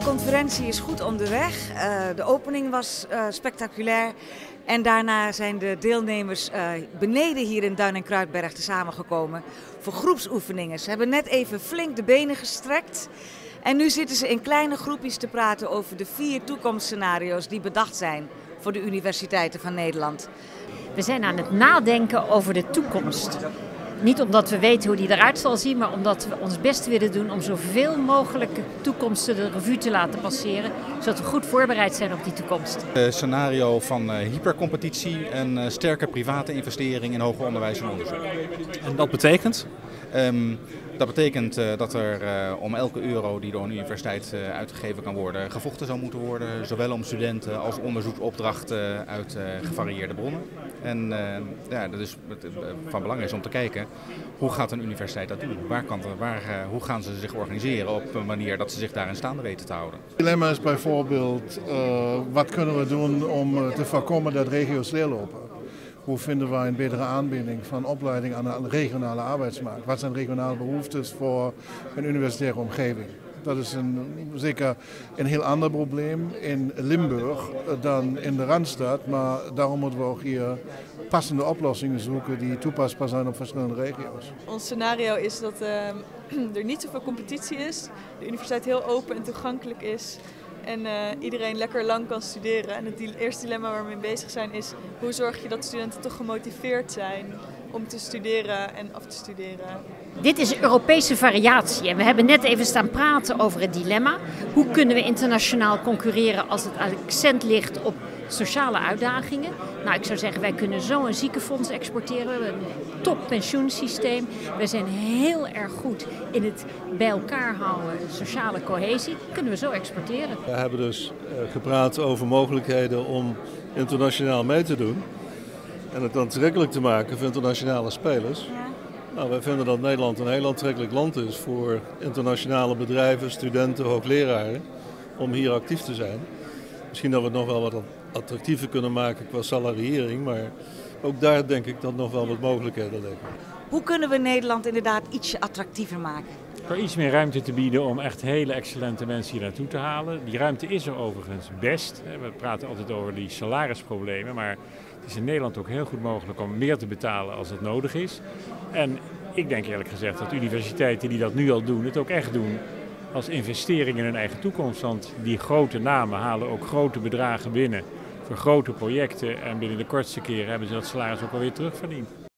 conferentie is goed onderweg. De opening was spectaculair. En daarna zijn de deelnemers beneden hier in Duin en Kruidberg samengekomen voor groepsoefeningen. Ze hebben net even flink de benen gestrekt. En nu zitten ze in kleine groepjes te praten over de 4 toekomstscenario's die bedacht zijn voor de universiteiten van Nederland. We zijn aan het nadenken over de toekomst. Niet omdat we weten hoe die eruit zal zien, maar omdat we ons best willen doen om zoveel mogelijk toekomsten de revue te laten passeren, zodat we goed voorbereid zijn op die toekomst. Een scenario van hypercompetitie en sterke private investering in hoger onderwijs en onderzoek. En dat betekent? Dat betekent dat er om elke euro die door een universiteit uitgegeven kan worden, gevochten zou moeten worden. Zowel om studenten als onderzoeksopdrachten uit gevarieerde bronnen. En dat is van belang is om te kijken, hoe gaat een universiteit dat doen? Hoe gaan ze zich organiseren op een manier dat ze zich daarin staande weten te houden? Het dilemma is bijvoorbeeld, wat kunnen we doen om te voorkomen dat regio's leeglopen? Hoe vinden we een betere aanbinding van opleiding aan de regionale arbeidsmarkt? Wat zijn regionale behoeftes voor een universitaire omgeving? Dat is zeker een heel ander probleem in Limburg dan in de Randstad. Maar daarom moeten we ook hier passende oplossingen zoeken die toepasbaar zijn op verschillende regio's. Ons scenario is dat er niet zoveel competitie is, de universiteit heel open en toegankelijk is. En iedereen lekker lang kan studeren. En het eerste dilemma waar we mee bezig zijn is, hoe zorg je dat studenten toch gemotiveerd zijn om te studeren en af te studeren. Dit is Europese variatie en we hebben net even staan praten over het dilemma. Hoe kunnen we internationaal concurreren als het accent ligt op sociale uitdagingen? Nou, ik zou zeggen, wij kunnen zo een ziekenfonds exporteren. We hebben een top pensioensysteem. We zijn heel erg goed in het bij elkaar houden, sociale cohesie. Kunnen we zo exporteren. We hebben dus gepraat over mogelijkheden om internationaal mee te doen. En het aantrekkelijk te maken voor internationale spelers. Ja. Nou, wij vinden dat Nederland een heel aantrekkelijk land is voor internationale bedrijven, studenten, hoogleraren, om hier actief te zijn. Misschien dat we het nog wel wat attractiever kunnen maken qua salariering, maar ook daar denk ik dat nog wel wat mogelijkheden liggen. Hoe kunnen we Nederland inderdaad ietsje attractiever maken? Door iets meer ruimte te bieden om echt hele excellente mensen hier naartoe te halen. Die ruimte is er overigens best. We praten altijd over die salarisproblemen, maar het is in Nederland ook heel goed mogelijk om meer te betalen als het nodig is. En ik denk eerlijk gezegd dat universiteiten die dat nu al doen, het ook echt doen als investering in hun eigen toekomst. Want die grote namen halen ook grote bedragen binnen voor grote projecten en binnen de kortste keren hebben ze dat salaris ook alweer terugverdiend.